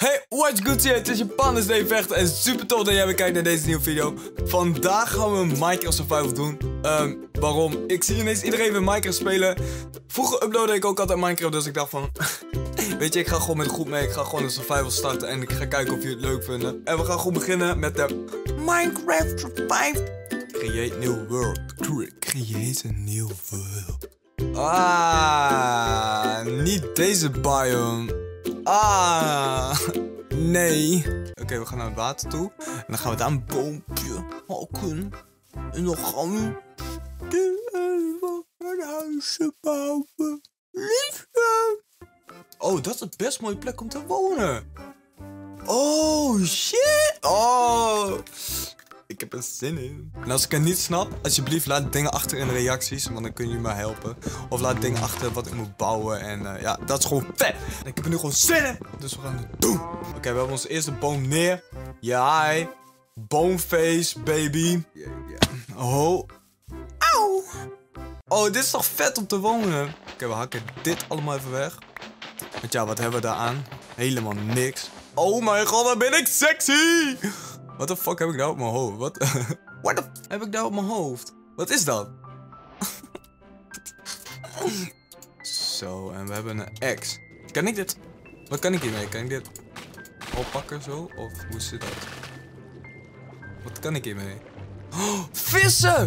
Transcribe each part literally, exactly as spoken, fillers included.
Hey, what's good hier? Het is je Pandas Day Vechten en super tof dat jij weer kijkt naar deze nieuwe video. Vandaag gaan we een Minecraft Survival doen. Um, waarom? Ik zie ineens iedereen weer Minecraft spelen. Vroeger uploadde ik ook altijd Minecraft, dus ik dacht van... Weet je, ik ga gewoon met de groep mee. Ik ga gewoon een survival starten en ik ga kijken of jullie het leuk vinden. En we gaan gewoon beginnen met de Minecraft Survival. Create new world. Create a new world. Ah, niet deze biome. Ah, nee. Oké, okay, we gaan naar het water toe. En dan gaan we daar een boompje hakken. En dan gaan we een huisje bouwen. Liefje. Oh, dat is een best mooie plek om te wonen. Oh, shit. Oh. Ik heb er zin in. En als ik het niet snap, alsjeblieft laat dingen achter in de reacties. Want dan kun je me helpen. Of laat dingen achter wat ik moet bouwen. En uh, ja, dat is gewoon vet. En ik heb er nu gewoon zin in. Dus we gaan het doen. Oké, okay, we hebben onze eerste boom neer. Ja, hi. Boomface, baby. Yeah, yeah. Oh. Auw. Oh, dit is toch vet om te wonen. Oké, okay, we hakken dit allemaal even weg. Want ja, wat hebben we daar aan? Helemaal niks. Oh mijn god, dan ben ik sexy. Wat de fuck heb ik nou op mijn hoofd? Wat? What the f heb ik nou op mijn hoofd? Wat is dat? Zo, en we hebben een axe. Kan ik dit? Wat kan ik hiermee? Kan ik dit oppakken zo? Of hoe zit dat? Wat kan ik hiermee? Oh, vissen!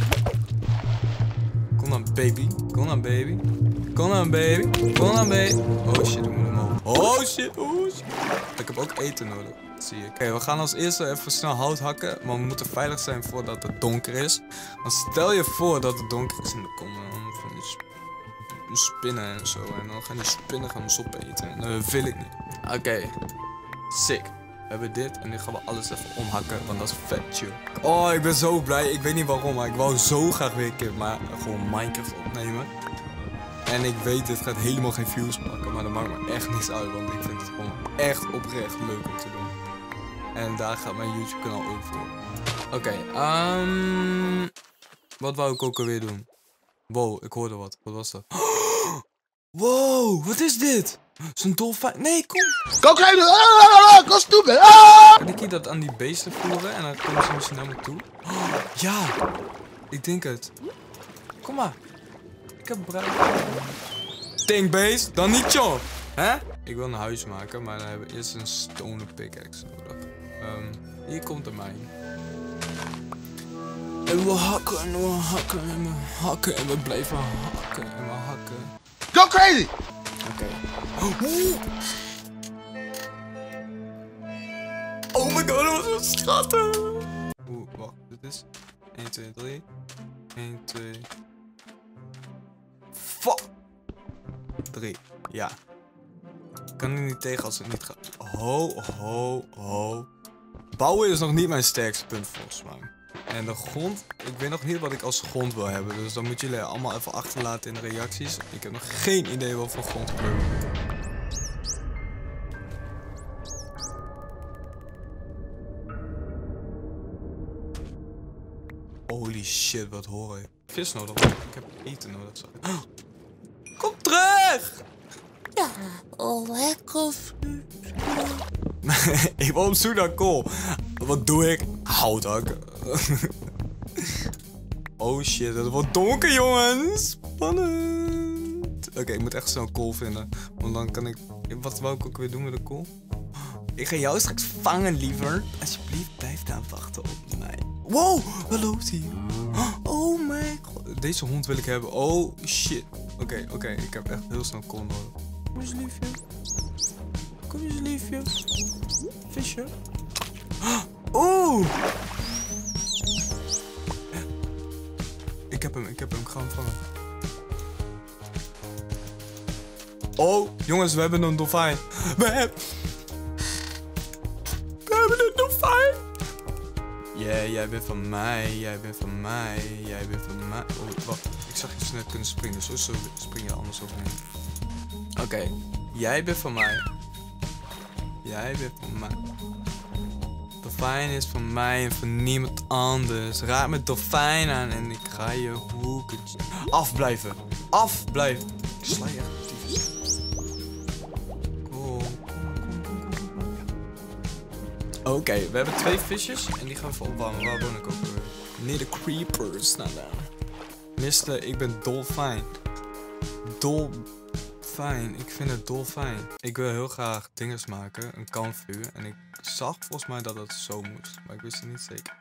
Kom dan, baby. Kom dan, baby. Kom dan, baby. Kom dan, baby. Oh shit, we moeten omhoog. Oh shit, oh shit. Ik heb ook eten nodig. Zie je. Oké, okay, we gaan als eerste even snel hout hakken. Maar we moeten veilig zijn voordat het donker is. Want stel je voor dat het donker is en er komen dan van die sp spinnen en zo. En dan gaan die spinnen gaan ons opeten. En dat wil ik niet. Oké. Okay. Sick. We hebben dit en nu gaan we alles even omhakken. Want dat is vet chill. Oh, ik ben zo blij. Ik weet niet waarom, maar ik wou zo graag weer een keer maar gewoon Minecraft opnemen. En ik weet, dit gaat helemaal geen views pakken. Maar dat maakt me echt niks uit. Want ik vind het gewoon echt oprecht leuk om te doen. En daar gaat mijn YouTube kanaal ook voor. Oké, okay, um, wat wou ik ook alweer doen? Wow, ik hoorde wat. Wat was dat? Wow, wat is dit? Zo'n dolfijn. Nee, kom. Go crazy. Ah, go stupid. Ah! Kan ik hier dat aan die beesten voeren en dan komen ze misschien naar me toe? Ja, ik denk het. Kom maar. Ik heb bruin. Tankbeest, dan niet joh. Hè? Ik wil een huis maken, maar dan hebben we eerst een stone pickaxe nodig. Um, hier komt de mijn. En we hakken en we hakken en we hakken en we blijven hakken en we hakken. Go crazy! Oké. Okay. Oh my god, dat was zo schattig! Oeh, wacht, dit is één, twee, drie. één, twee. Fuck! drie, ja. Ik kan er niet tegen als het niet gaat. Ho, ho, ho. Bouwen is nog niet mijn sterkste punt volgens mij. En de grond, ik weet nog niet wat ik als grond wil hebben. Dus dan moeten jullie allemaal even achterlaten in de reacties. Ik heb nog geen idee wat voor grond ik wil. Holy shit, wat hoor ik? Vis nodig, ik heb eten nodig. Sorry. Kom terug! Ja, oh lekker. Ik wil op zoek naar kool. Wat doe ik? Hout hakken. Oh shit, het wordt donker jongens. Spannend. Oké, okay, ik moet echt snel kool vinden. Want dan kan ik... Wat wou ik ook weer doen met de kool? Ik ga jou straks vangen, liever. Alsjeblieft, blijf daar wachten op mij. Wow, waar loopt hij? Oh mijn god. Deze hond wil ik hebben. Oh shit. Oké, okay, oké. Okay, ik heb echt heel snel kool nodig. Kom eens liefje. Kom eens liefje. Visje. Oeh. Ik heb hem, ik heb hem. Ik ga hem vangen. Oh, jongens, we hebben een dolfijn. We hebben... We hebben een dolfijn. Ja, yeah, jij bent van mij. Jij bent van mij. Jij bent van mij. Oh, wacht. Ik zag je net kunnen springen. Zo, zo spring je anders overheen. Oké. Okay. Jij bent van mij. Jij bent van mij. Dolfijn is van mij en van niemand anders. Raak met dolfijn aan en ik ga je hoeken. Afblijven. Afblijven. Ik sla je echt. Cool. Oké, okay, we hebben twee visjes en die gaan we even opwarmen. Waar woon ik ook weer? Nee, de creepers. Nou, nou. mister, ik ben dolfijn. Dolfijn. Ik vind het dolfijn. Ik wil heel graag dinges maken. Een kampvuur. En ik zag volgens mij dat het zo moest. Maar ik wist het niet zeker.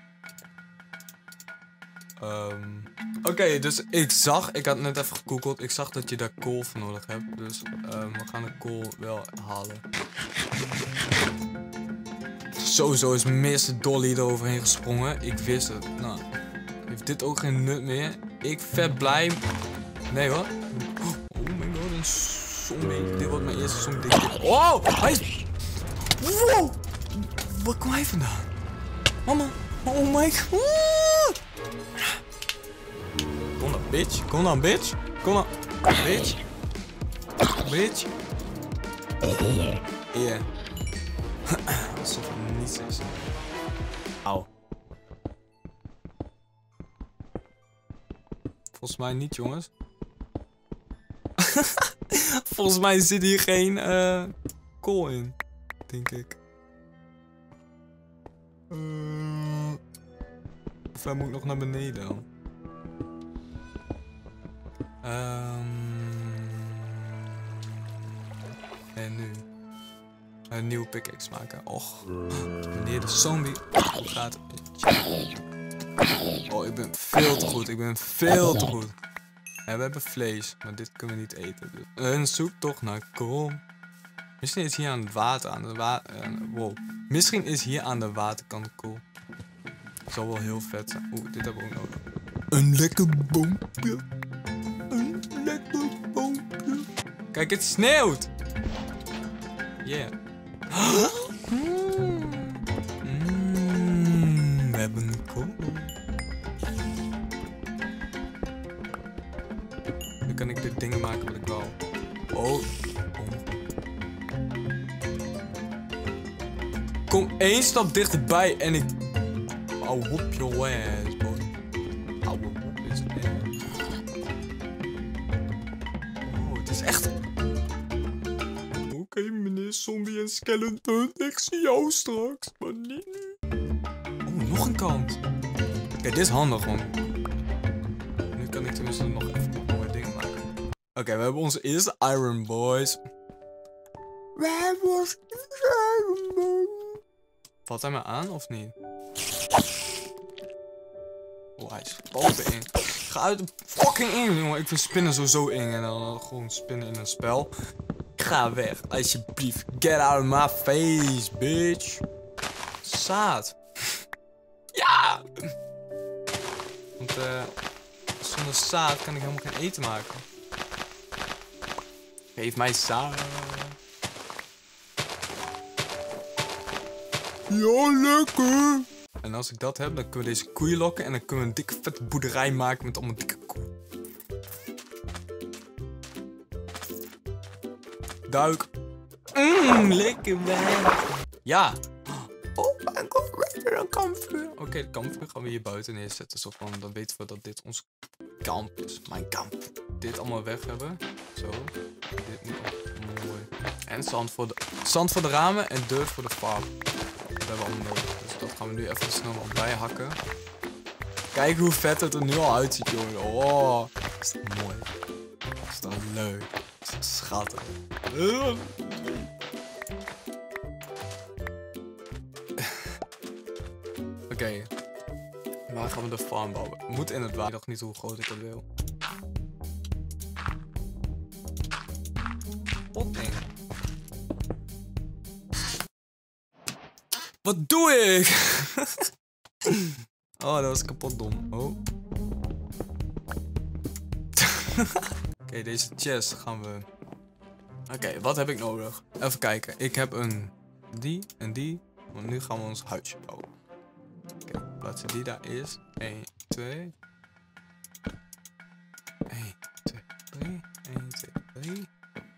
Um, Oké, okay, dus ik zag, ik had net even gegoogeld, ik zag dat je daar kool voor nodig hebt. Dus um, we gaan de kool wel halen. Sowieso is mister Dolly eroverheen gesprongen. Ik wist het. Nou, heeft dit ook geen nut meer? Ik vet blij. Nee hoor. Oh my god, een zombie. Dit wordt mijn eerste zombie. Oh, hij is... Wow. Waar kwam hij vandaan? Mama. Oh my god. Kom dan, bitch. Kom dan, bitch. Kom dan, bitch. Bitch. Yeah. Alsof het niets is. Auw. Volgens mij niet, jongens. Volgens mij zit hier geen uh, kool in. Denk ik. Uh, of hij moet nog naar beneden dan. Um, en nu een nieuwe pickaxe maken. Och, meneer de zombie gaat. Oh, ik ben veel te goed. Ik ben veel te goed. Ja, we hebben vlees, maar dit kunnen we niet eten. Dus. Een zoektocht naar kool. Misschien is hier aan het water, aan de wa uh, wow. Misschien is hier aan de waterkant kool. Zal wel heel vet zijn. Oeh, dit hebben we ook nodig. Een lekker boompje. Een lekker boompje. Kijk, het sneeuwt. Yeah. Mm. Mm, we hebben een kool. Nu kan ik dit dingen maken wat ik wil. Oh. Kom één stap dichterbij en ik... I'll whoop your ass, boy. I'll whoop his ass. Oh, het is echt... Oké, okay, meneer Zombie en Skeleton. Ik zie jou straks, maar niet nu. Oh, nog een kant. Kijk, dit is handig, man. Nu kan ik tenminste nog even mooie dingen maken. Oké, okay, we hebben onze eerste Iron Boys. We hebben onze Iron Boys. Valt hij me aan of niet? Oh, hij spalt erin. Ga uit de fucking in, jongen. Ik vind spinnen sowieso eng. En dan gewoon spinnen in een spel. Ga weg, alsjeblieft. Get out of my face, bitch. Zaad. Ja! Want uh, zonder zaad kan ik helemaal geen eten maken. Geef mij zaad. Ja, lekker. En als ik dat heb, dan kunnen we deze koeien lokken. En dan kunnen we een dikke vette boerderij maken met allemaal dikke koeien. Duik. Mmm, lekker weg. Ja. Oh mijn god, weer een kampvuur. Oké, okay, de kampvuur gaan we hier buiten neerzetten. Zo van, dan weten we dat dit ons kamp is. Mijn kamp. Dit allemaal weg hebben. Zo. Dit nu ook mooi. En zand voor de, zand voor de ramen en dirt voor de farm. Dat hebben we allemaal nodig. Dus dat gaan we nu even snel nog bijhakken. Kijk hoe vet het er nu al uitziet, jongen. Oh, is dat mooi. Is dat leuk. Is dat schattig. Oké. Okay. Waar gaan we de farm bouwen? Moet in het water. Ik dacht niet hoe groot ik het wil. Wat ding. Wat doe ik? Oh, dat was kapot dom. Oh. Oké, okay, deze chest gaan we... Oké, okay, wat heb ik nodig? Even kijken. Ik heb een... Die en die. Want nu gaan we ons huisje bouwen. Oké, okay, plaatsen die daar eerst. één, twee. één, twee, drie. één, twee, drie.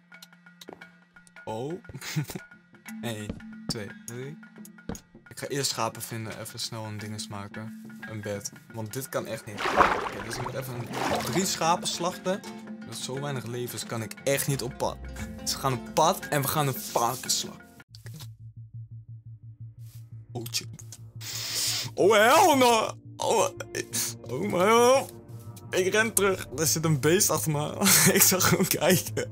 Oh. één, twee, drie. Ik ga eerst schapen vinden, even snel een dinges maken. Een bed. Want dit kan echt niet. Okay, dus ik moet even een, drie schapen slachten. Met zo weinig levens kan ik echt niet op pad. Dus we gaan op pad en we gaan een varken slachten. Oh shit. Oh hell no. Oh, oh my hell. Ik ren terug. Er zit een beest achter me. Ik zag gewoon kijken.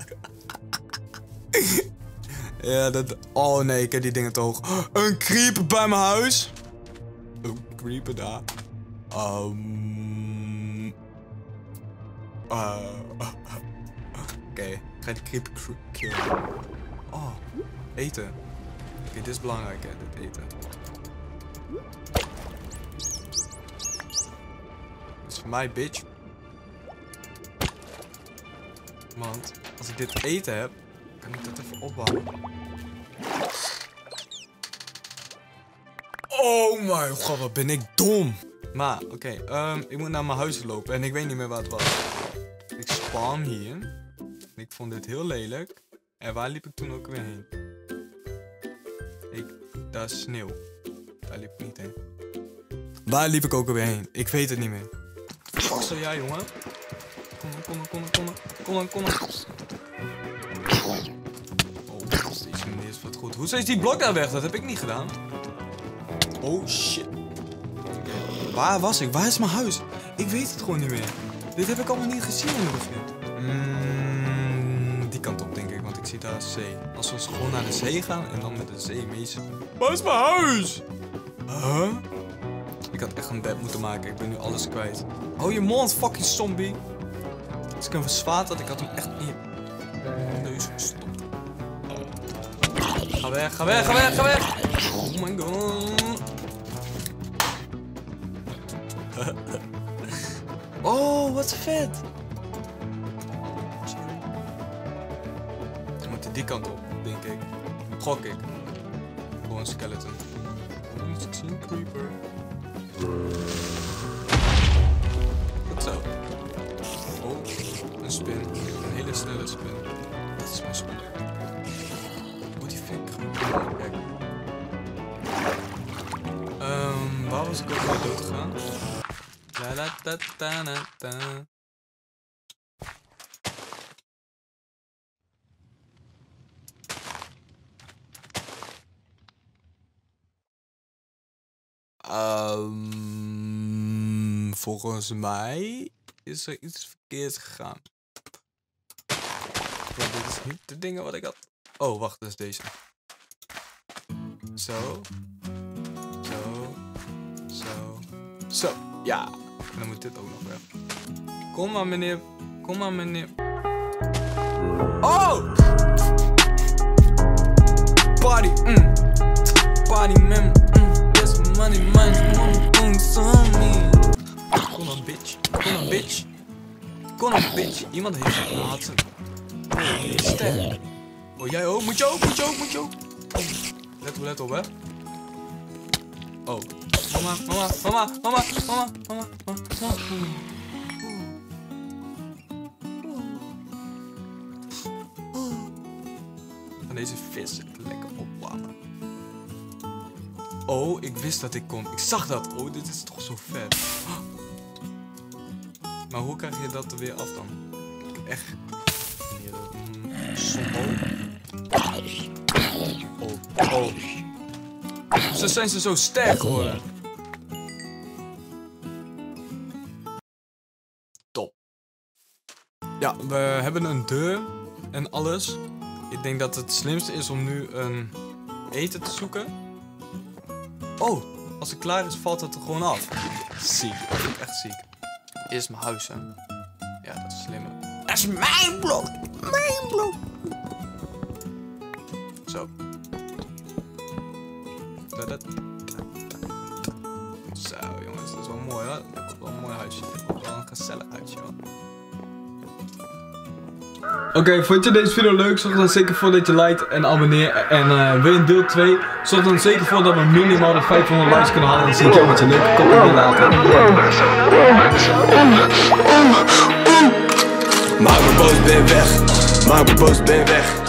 Ja, dat... Oh nee, ik heb die dingen te hoog. Een creeper bij mijn huis. Een creeper daar. Um... Uh... Oké, okay. Ik ga die creeper killen. Oh, eten. Oké, okay, dit is belangrijk hè, dit eten. Dit is voor mij, bitch. Want als ik dit eten heb, kan ik dat even opbouwen. Oh mijn god, wat ben ik dom. Maar, oké, okay, um, ik moet naar mijn huis lopen en ik weet niet meer waar het was. Ik spawn hier. En ik vond dit heel lelijk. En waar liep ik toen ook weer heen? Ik, daar is sneeuw. Daar liep ik niet heen. Waar liep ik ook weer heen? Ik weet het niet meer. Wat zo jij, jongen? Kom dan, kom dan, kom dan, kom dan, kom dan, kom dan. Oh, deze meneer is wat goed. Hoe is die blok daar weg? Dat heb ik niet gedaan. Oh, shit. Okay. Waar was ik? Waar is mijn huis? Ik weet het gewoon niet meer. Dit heb ik allemaal niet gezien in het begin. Mm, die kant op, denk ik, want ik zie daar zee. Als we gewoon naar de zee gaan en dan met de zee mee. Waar is mijn huis? Huh? Ik had echt een bed moeten maken. Ik ben nu alles kwijt. Hou je mond, fucking zombie. Als ik hem verzwaard had, ik had hem echt niet in de neus gestopt. Ga weg, ga weg, ga weg, ga weg. Oh my god. Oh, wat vet. We moeten die kant op, denk ik. Gok ik. Gewoon een skeleton. Iets gezien, creeper. Goed zo. Oh, een spin. Een hele snelle spin. Dit is mijn spin. Oh, die vind ik gewoon. Kijk. Um, waar was ik ook weer dood gegaan? La la ta ta na ta. Um, volgens mij is er iets verkeerd gegaan. Want dit is niet de dingen wat ik had. Oh, wacht, dat is deze. Zo. Zo. Zo. Zo. Ja. En dan moet dit ook nog weg. Kom maar, meneer. Kom maar, meneer. Oh! Party. Mm. Party, man. Mm. Yes, money, money, money. Kom dan, bitch. Kom dan, bitch. Kom dan, bitch. Iemand heeft het gehad. Oh, sterk. Oh, jij ook? Moet je ook? Moet je ook? Moet je ook? Oh. Let op, let op, hè. Oh. Mama, mama, mama, mama, mama, mama, mama, mama. Van deze vis lekker opwarmen. Oh, ik wist dat ik kon. Ik zag dat. Oh, dit is toch zo vet. Maar hoe krijg je dat er weer af dan? Ik heb echt... Oh, oh. Zo zijn ze zo sterk geworden. Top. Ja, we hebben een deur en alles. Ik denk dat het slimste is om nu een eten te zoeken. Oh, als het klaar is valt het er gewoon af. Ziek, dat vind ik echt ziek. Eerst mijn huis, hè. Ja, dat is slimmer. Dat is mijn blok. Mijn blok. Zo. Zo, jongens, dat is wel mooi, hoor. Dat is wel een mooi huisje. Dat is wel een gezellig huisje, hoor. Oké, okay, vond je deze video leuk? Zorg dan zeker voor dat je like en abonneer. En uh, wil je deel twee? Zorg dan zeker voor dat we minimaal de vijfhonderd likes kunnen halen. Dan zie ik jou met je leuke comment later. Maak me boos, ben weg. Maak me boos, ben weg.